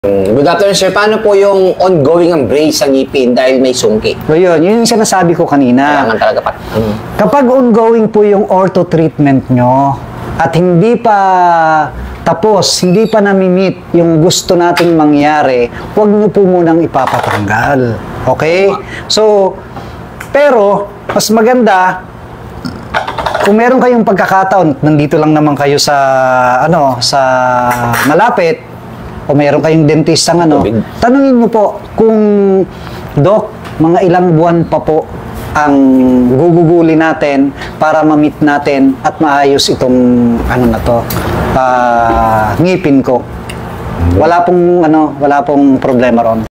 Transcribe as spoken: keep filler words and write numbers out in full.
Good afternoon, sir. Paano po yung ongoing ang brace sa ngipin dahil may sungki? So yun, yun yung sinasabi ko kanina. Kailangan talaga pa. Hmm. Kapag ongoing po yung ortho treatment nyo at hindi pa tapos, hindi pa nami-meet yung gusto nating mangyari, huwag nyo po munang ipapatanggal. Okay? So, pero, mas maganda, kung meron kayong pagkakataon, nandito lang naman kayo sa, ano, sa malapit, o meron kayong dentistang ano, tanungin nyo po kung, Dok, mga ilang buwan pa po ang guguguli natin para ma-meet natin at maayos itong ano na to, uh, ngipin ko. Wala pong ano, wala pong problema ron.